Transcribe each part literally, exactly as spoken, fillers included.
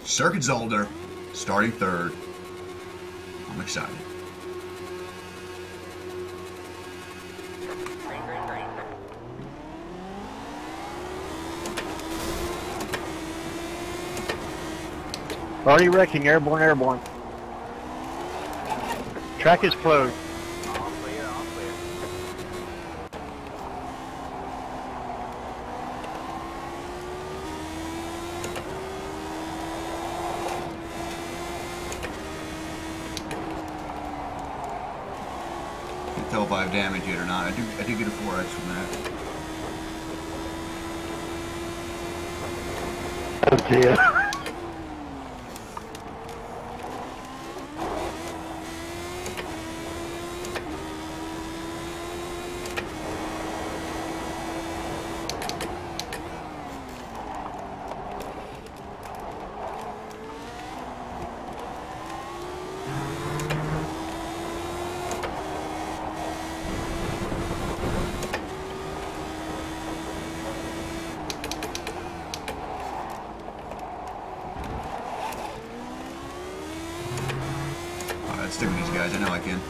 Circuit Zolder, starting third. I'm excited. Green, green, green. Already wrecking, airborne, airborne. Track is closed. All clear, all clear. Can't tell if I have damage yet or not. I do. I did get a four X from that. Oh dear. Alright, stick with these guys. I know I can.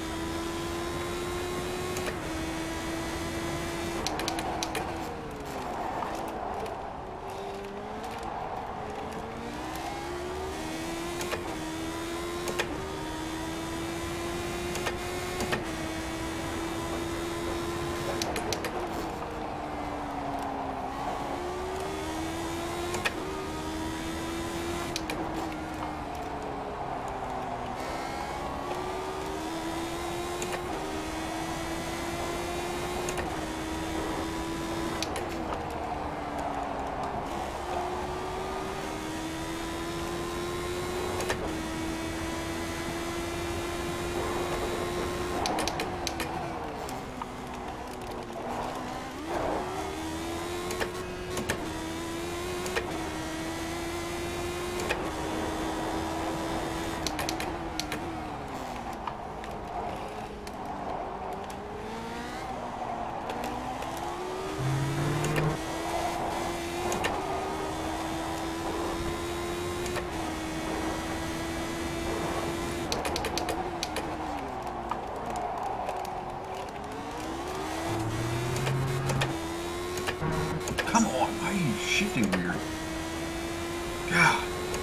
Come on, why are you shifting weird? God.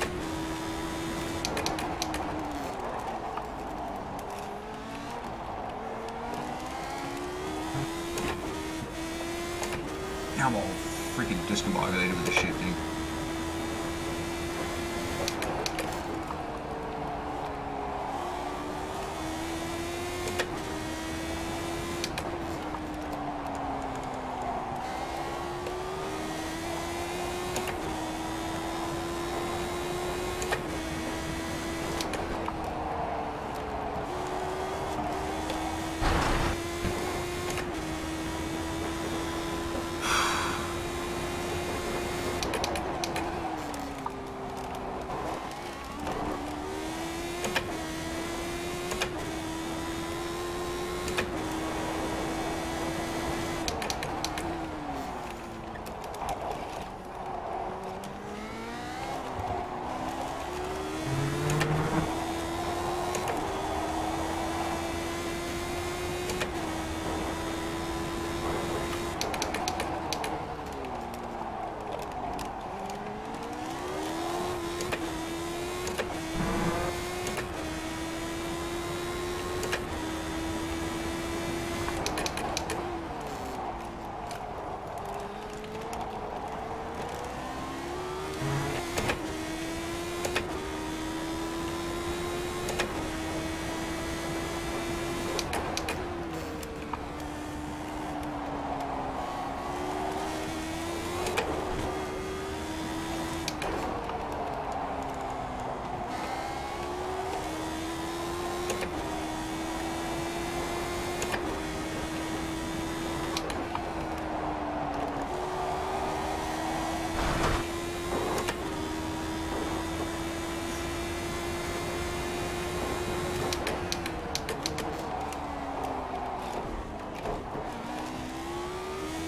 Now I'm all freaking discombobulated with the shifting.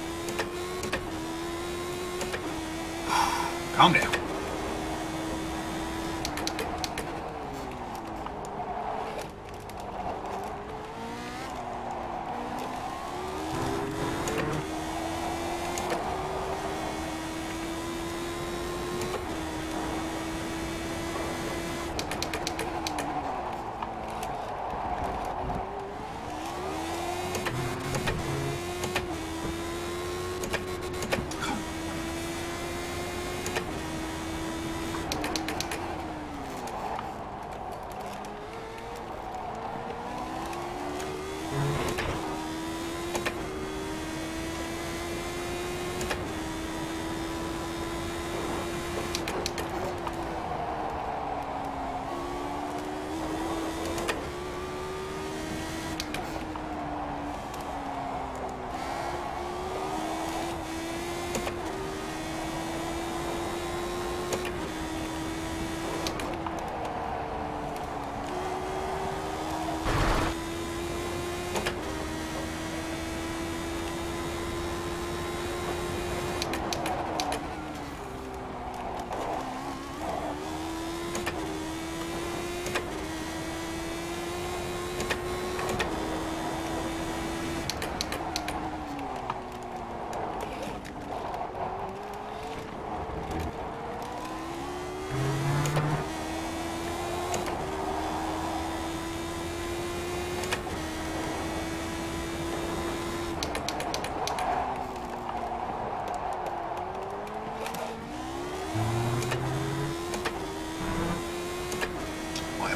Calm down.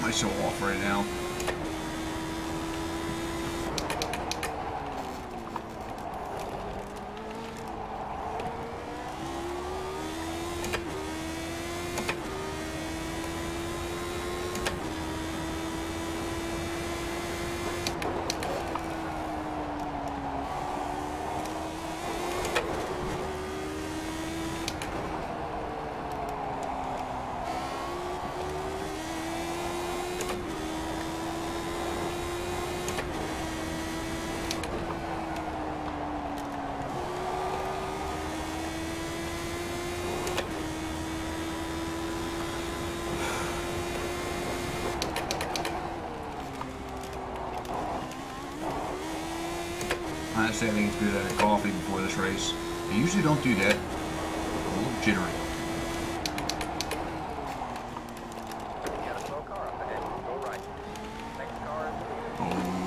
I so off right now. Honestly, I think it's good to have a coffee before this race. I usually don't do that. I'm a little jittery. You got a slow car up ahead. Go right. Next car is Oh.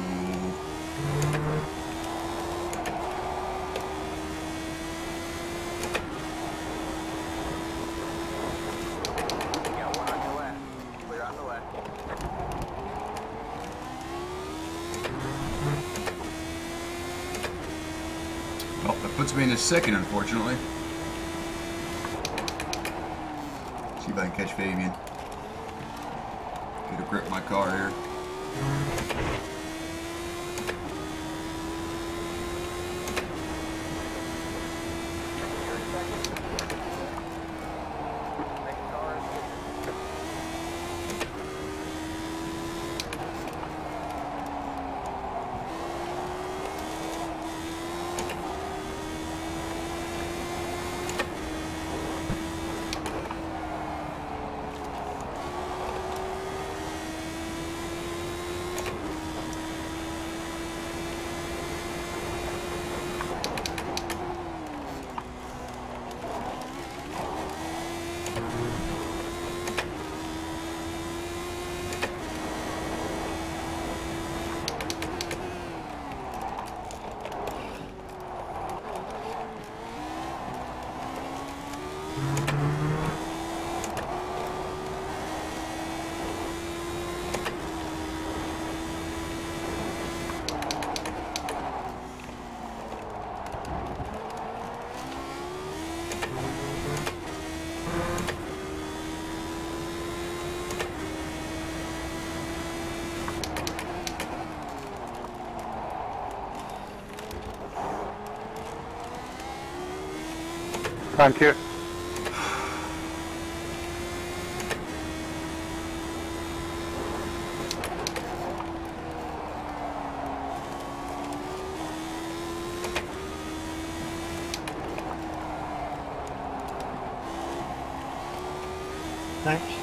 you got one on your left. Clear on the left. Well, that puts me in a second, unfortunately. See if I can catch Fabian. Get a grip my car here. You're in second. Next car is Thank you. Thanks.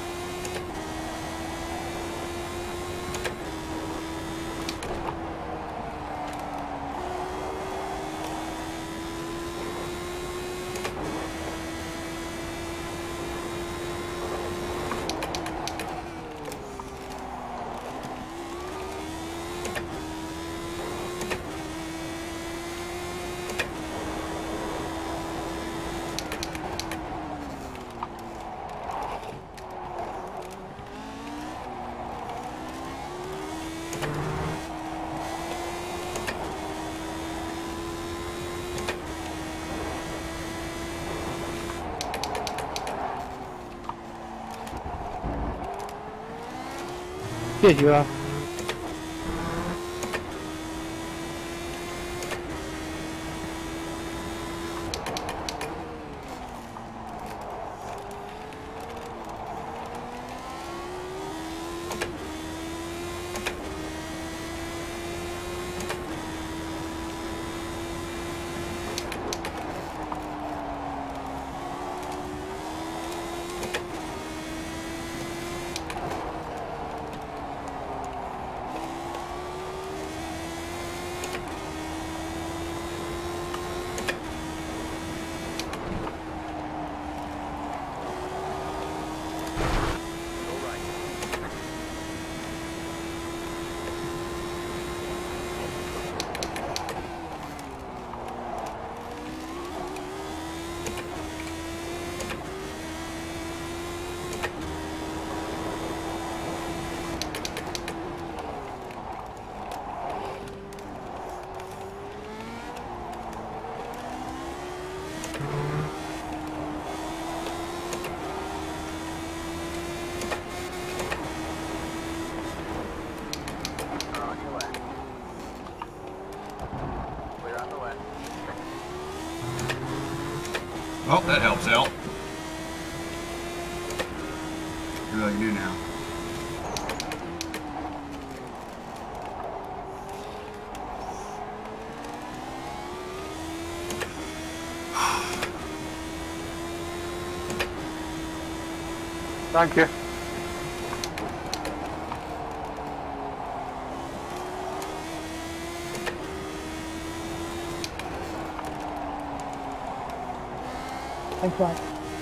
Here you are. You really do now. Thank you. Thanks, Mike.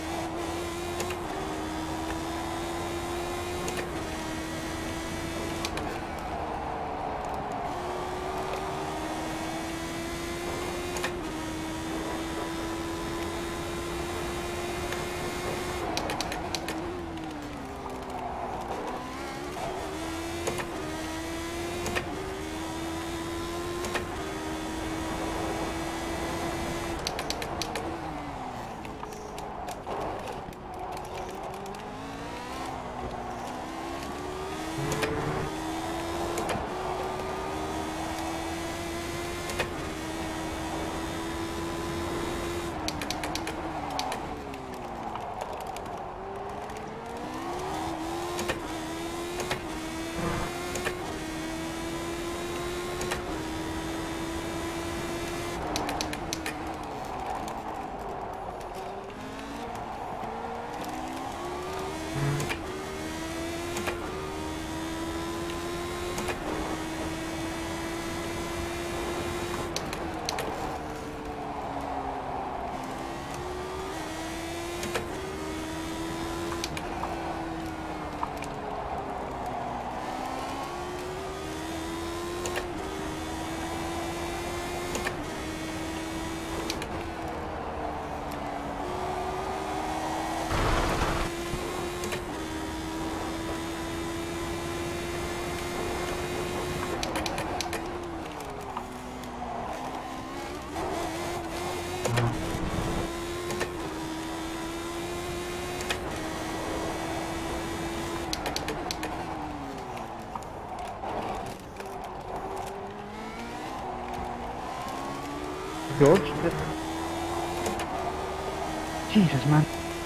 George? Jesus, man.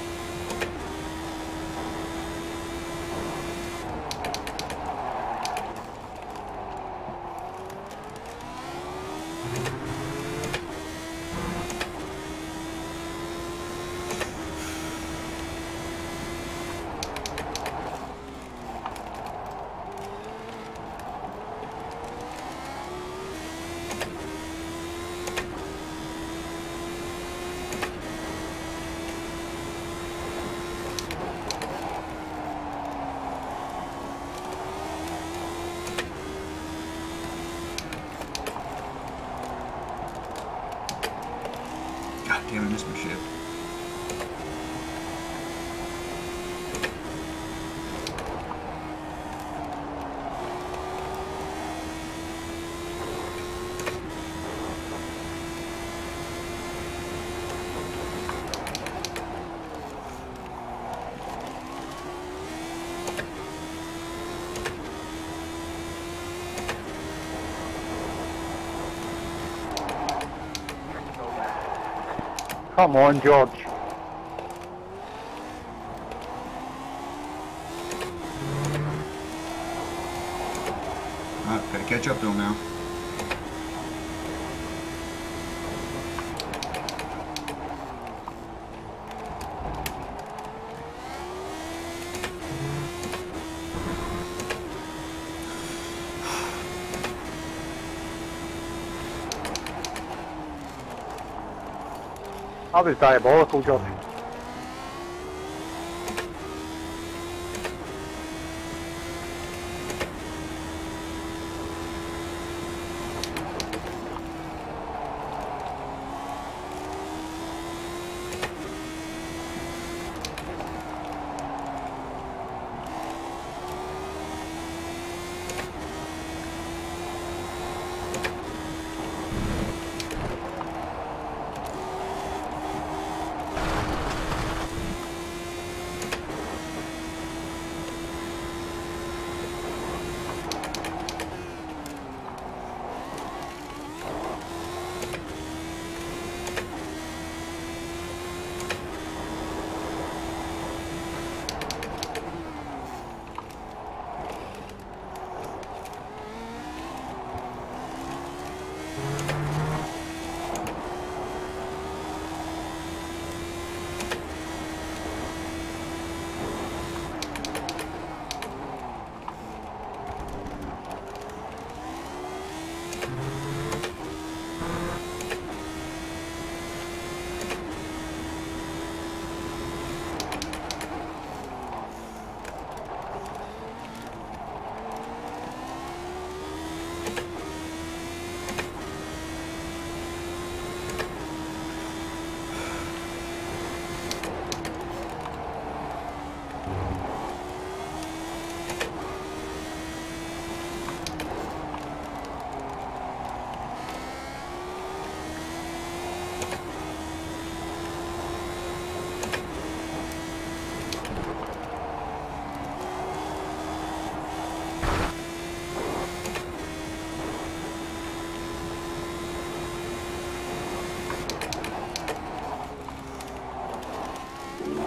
God damn it, I missed my ship. Come on, George. Alright, gotta catch up to him now. That was diabolical, George.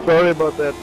Sorry about that.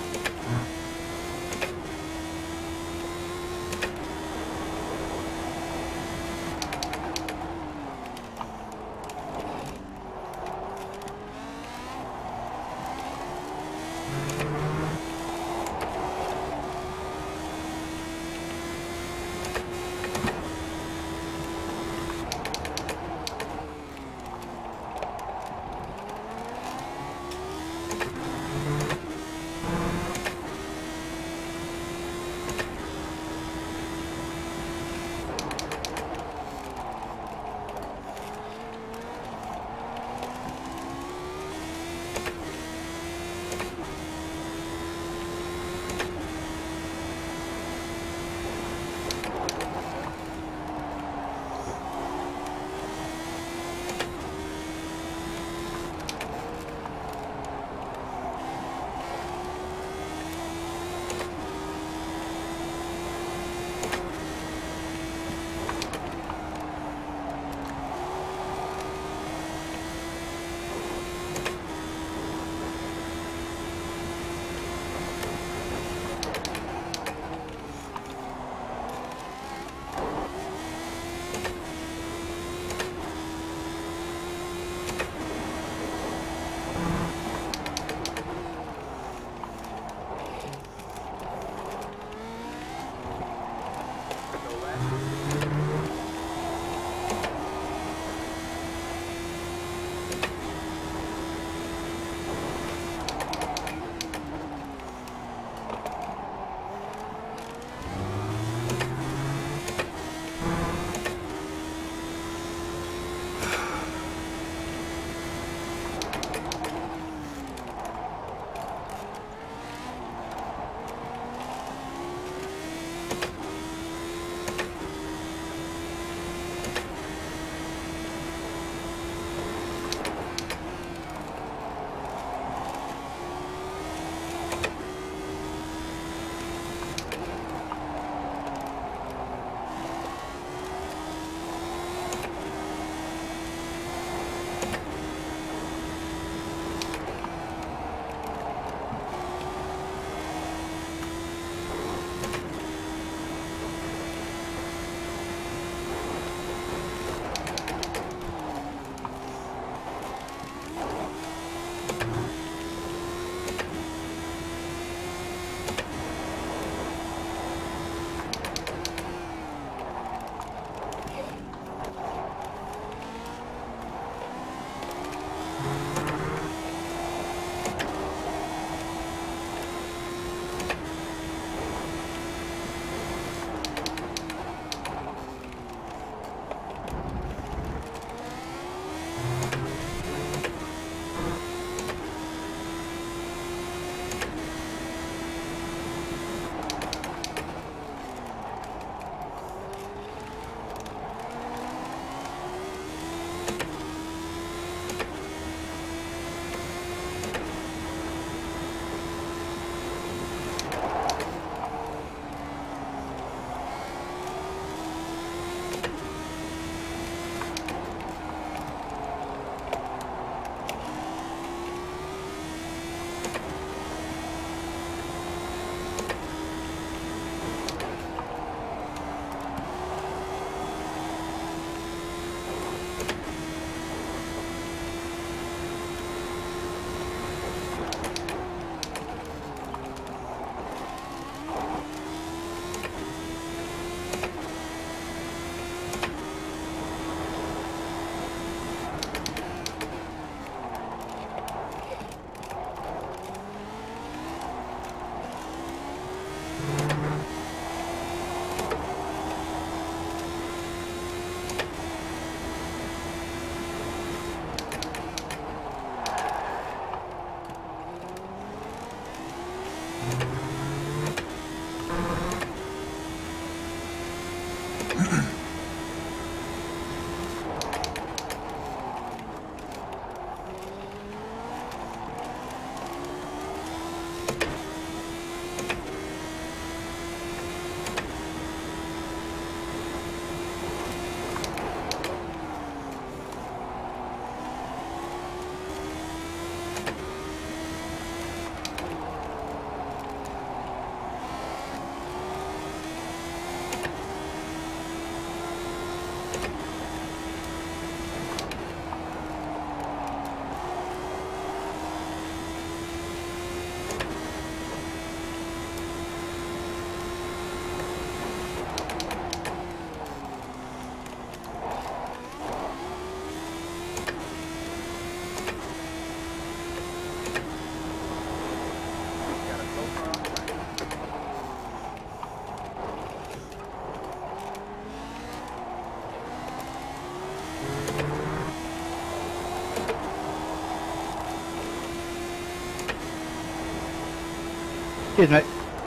Cheers, mate.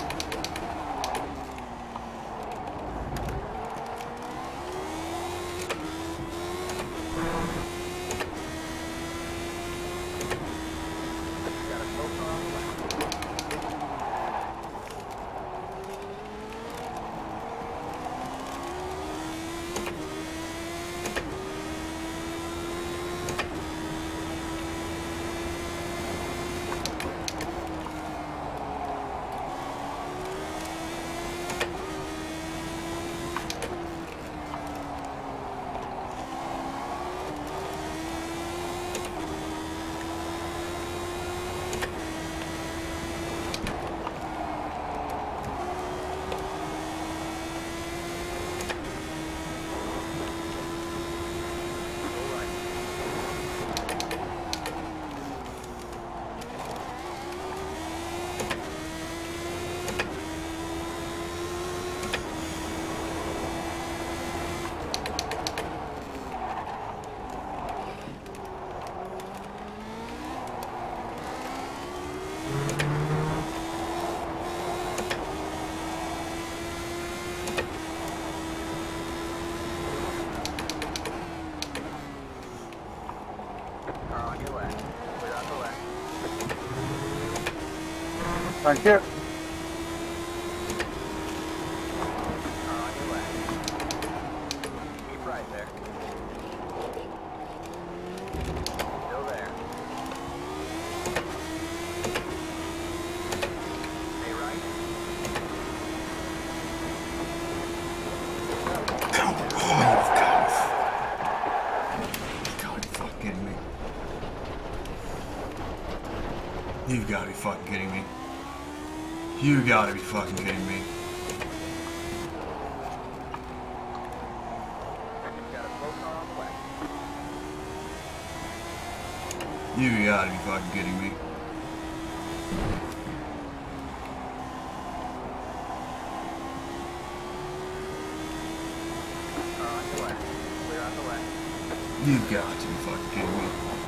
Got a slow car on the way. Car on your left. Clear on the left. Thank you. Car on your left. Keep right there. Still there. Stay right. You've got to be fucking kidding me. You gotta be fucking kidding me. Got a slow car on the way. You gotta be fucking kidding me. Car on your left. Clear on the left. You got to be fucking kidding me.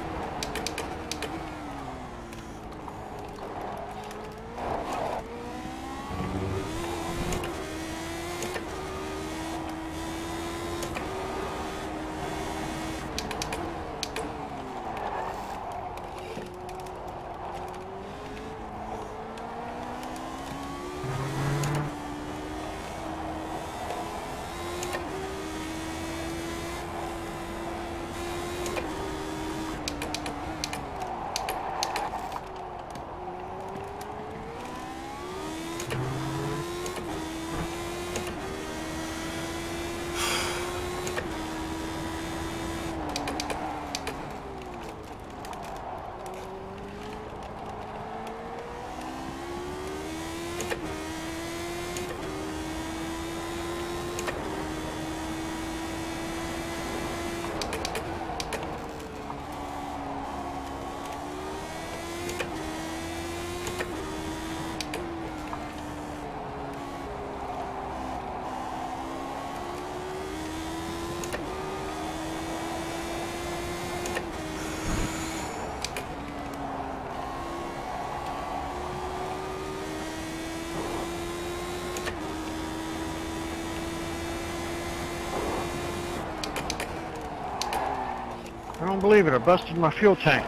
I don't believe it. I busted my fuel tank.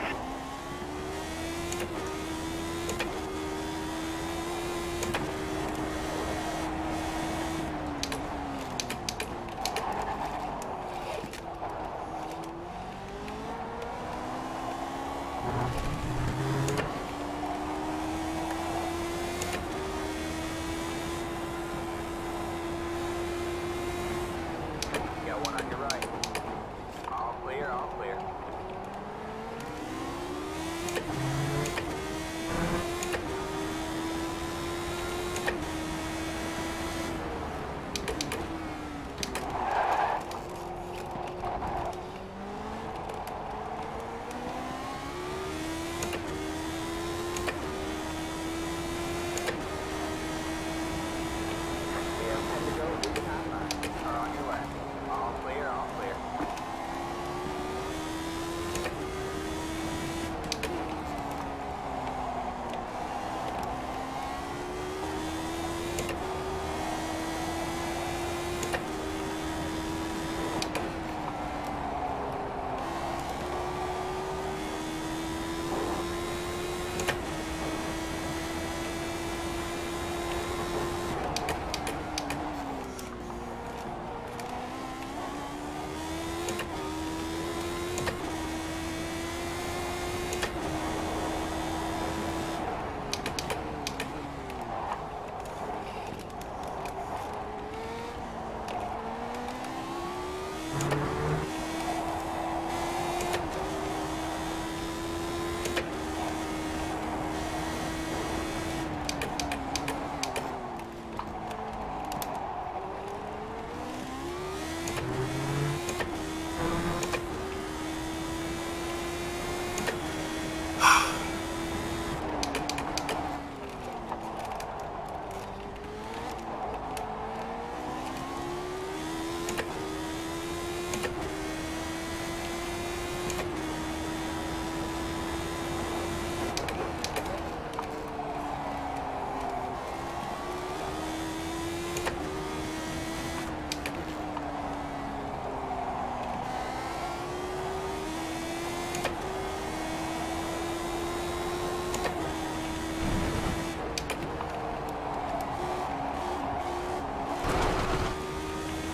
Got one on your right. All clear, all clear.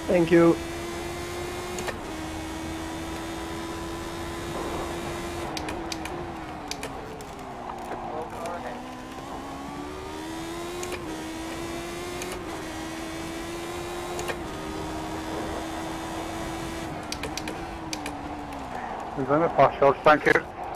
Thank you. Patrol car ahead. Limit pass, George. Thank you.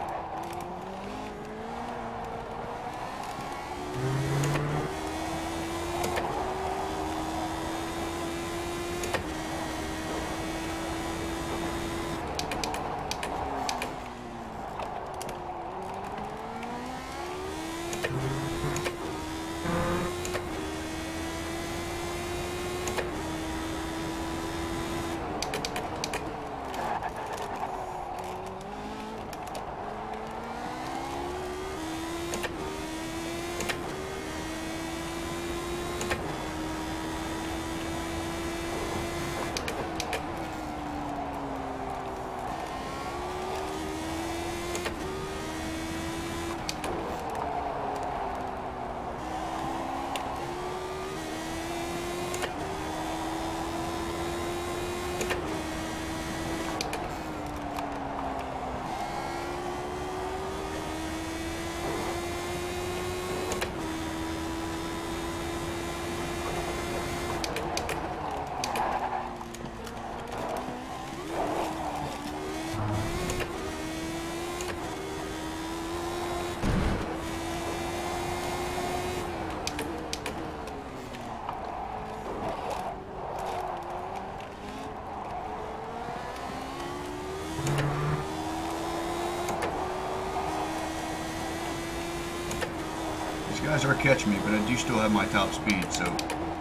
These guys are catching me, but I do still have my top speed, so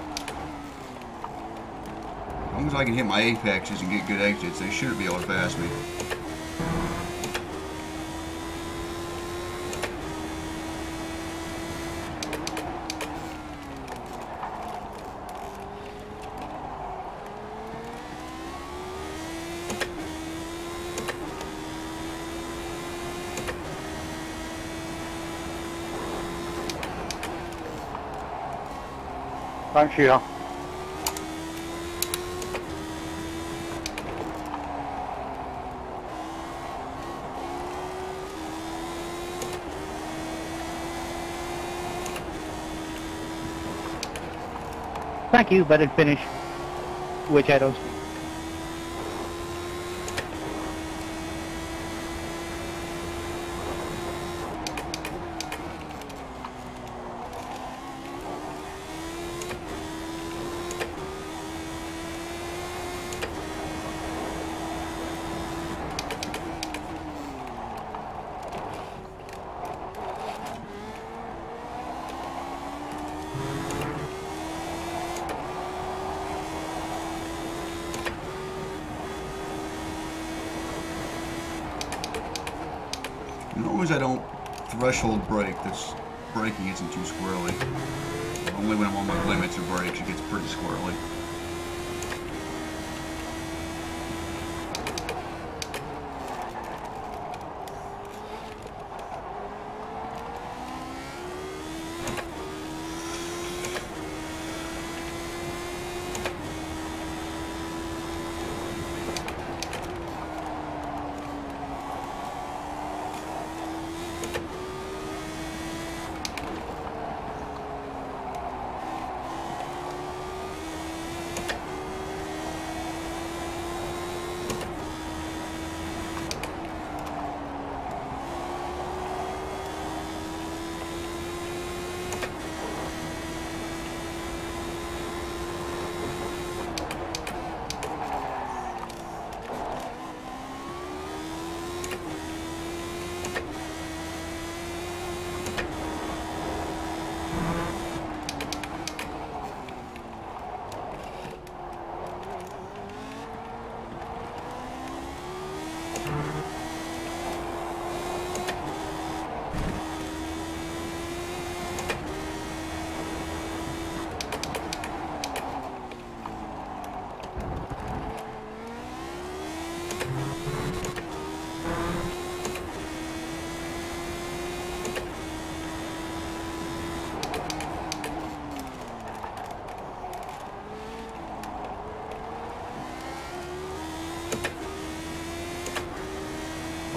as long as I can hit my apexes and get good exits, they shouldn't be able to pass me. Thanks, Sheila. Thank you, but it finished. Which I don't speak. As long as I don't threshold brake, this braking isn't too squirrely. Only when I'm on my limits of brakes, it gets pretty squirrely.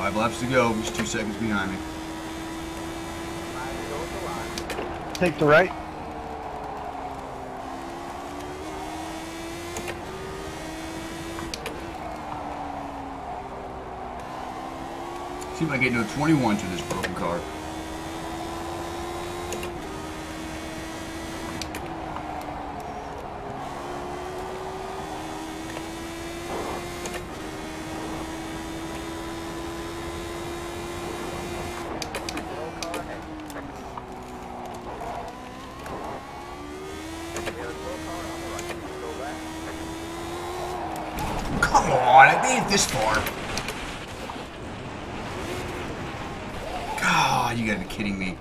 Five laps to go. He's two seconds behind me. Take the right. See if I get into a twenty-one to this broken car. Come on, I made it this far. God, you gotta be kidding me.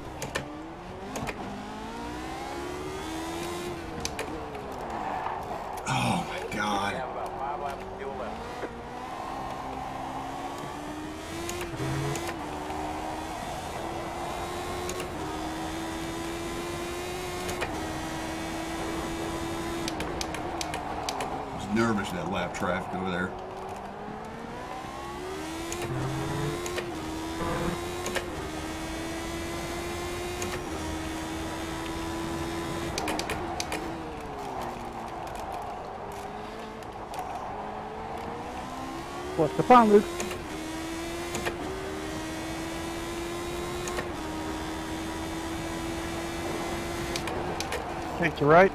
Oh my God. About five laps to go left. I was nervous of that lap traffic over there. What's the fun, Luke? Take the right.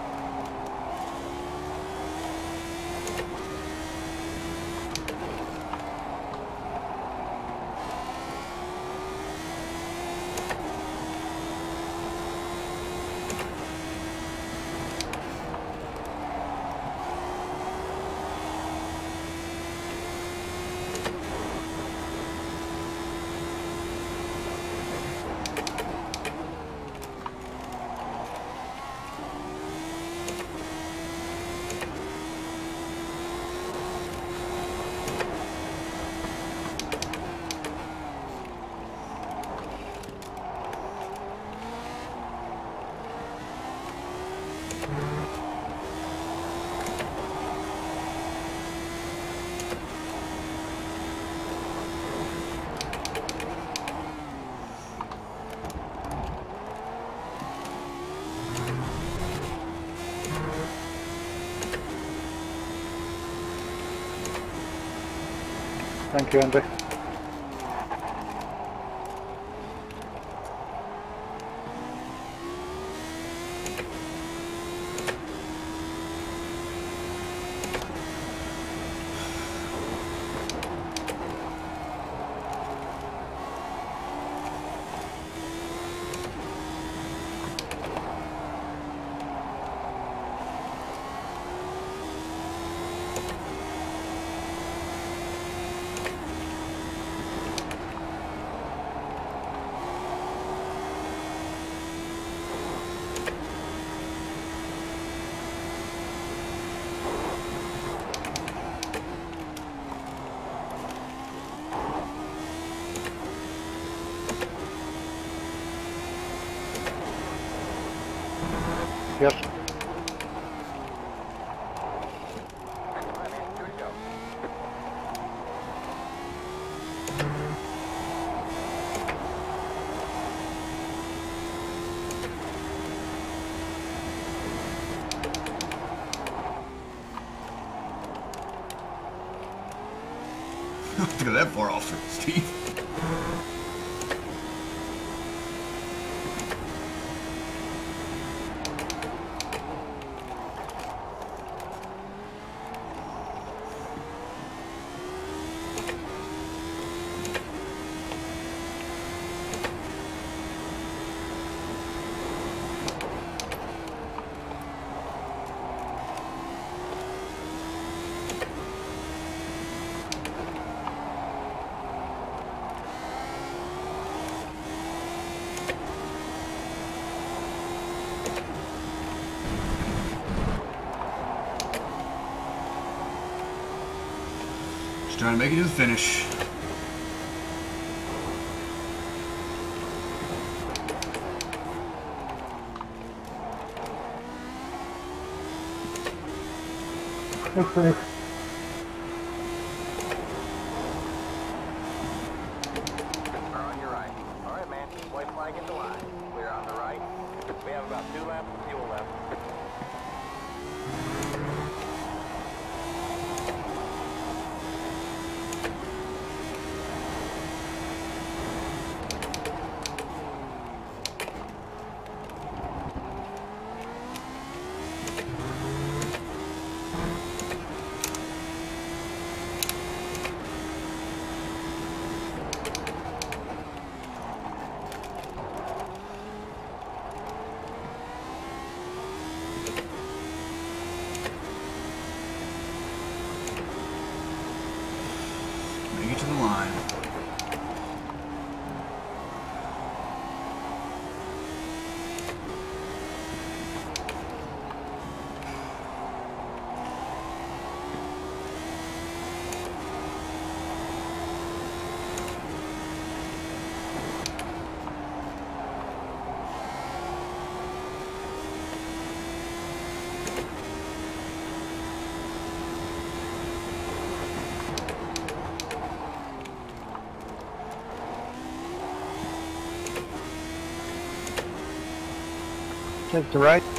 Thank you, Andy. Yes. All right, man, good to go. Don't go that far off, Steve. Just trying to make it to the finish. Thanks, Luke. Take the right.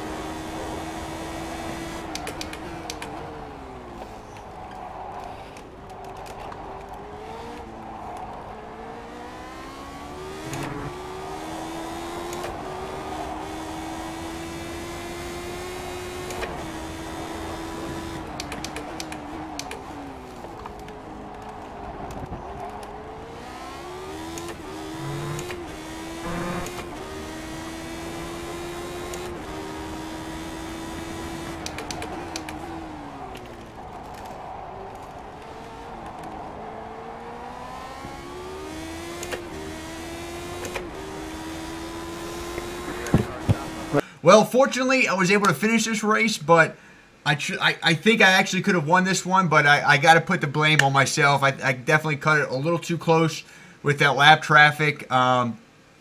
Well, fortunately, I was able to finish this race, but I tr I, I think I actually could have won this one, but I, I got to put the blame on myself. I, I definitely cut it a little too close with that lap traffic. Um,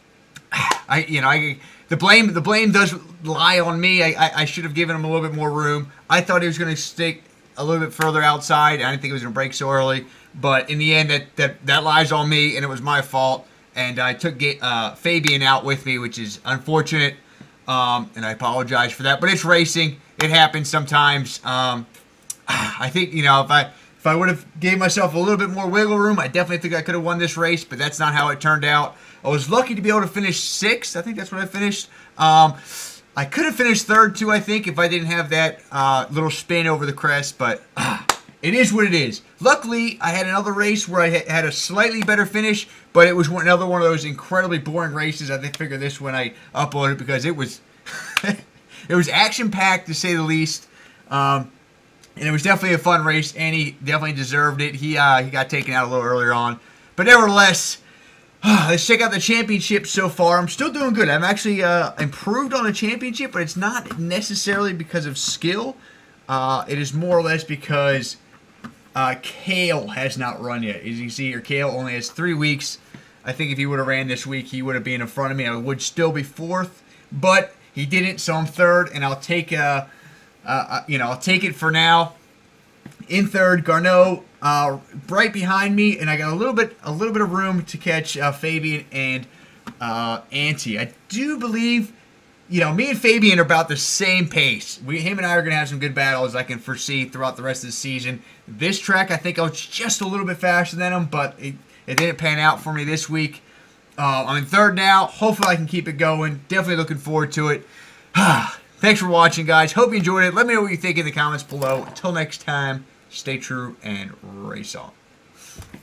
I you know I the blame the blame does lie on me. I, I, I should have given him a little bit more room. I thought he was going to stick a little bit further outside. I didn't think he was going to brake so early, but in the end, that that that lies on me, and it was my fault. And I took uh, Fabian out with me, which is unfortunate. Um, and I apologize for that, but it's racing. It happens sometimes. Um, I think, you know, if I if I would have gave myself a little bit more wiggle room, I definitely think I could have won this race, but that's not how it turned out. I was lucky to be able to finish sixth. I think that's what I finished. Um, I could have finished third, too, I think, if I didn't have that uh, little spin over the crest, but uh, it is what it is. Luckily, I had another race where I had a slightly better finish, but it was another one of those incredibly boring races. I think figure this when I uploaded because it was it was action-packed to say the least, um, and it was definitely a fun race. And he definitely deserved it. He uh, he got taken out a little earlier on, but nevertheless, let's check out the championship so far. I'm still doing good. I'm actually uh, improved on the championship, but it's not necessarily because of skill. Uh, it is more or less because Uh, Kale has not run yet. As you see here, Kale only has three weeks. I think if he would have ran this week, he would have been in front of me. I would still be fourth, but he didn't, so I'm third, and I'll take uh, uh, you know, I'll take it for now. In third, Garneau, uh, right behind me, and I got a little bit, a little bit of room to catch uh, Fabian and uh, Ante. I do believe. You know, me and Fabian are about the same pace. We, him and I are going to have some good battles I can foresee throughout the rest of the season. This track, I think I was just a little bit faster than him, but it, it didn't pan out for me this week. Uh, I'm in third now. Hopefully I can keep it going. Definitely looking forward to it. Thanks for watching, guys. Hope you enjoyed it. Let me know what you think in the comments below. Until next time, stay true and race on.